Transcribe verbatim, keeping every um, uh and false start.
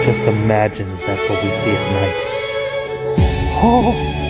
Just imagine that's what we see at night. Oh!